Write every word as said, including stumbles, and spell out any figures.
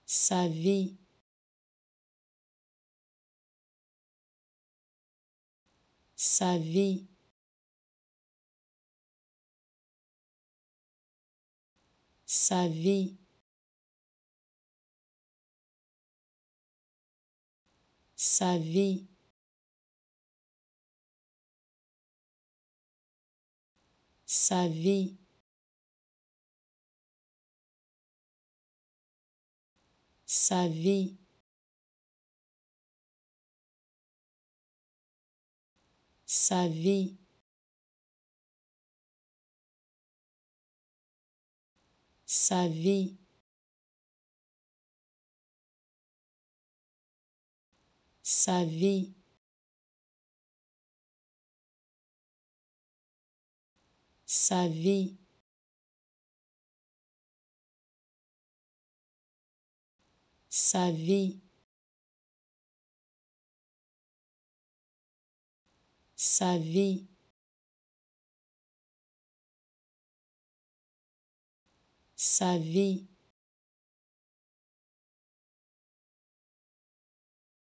sa vie, sa vie, sa vie, sa vie, sa vie, sa vie, sa vie, sa vie, sa vie, sa vie, sa vie, sa vie, sa vie,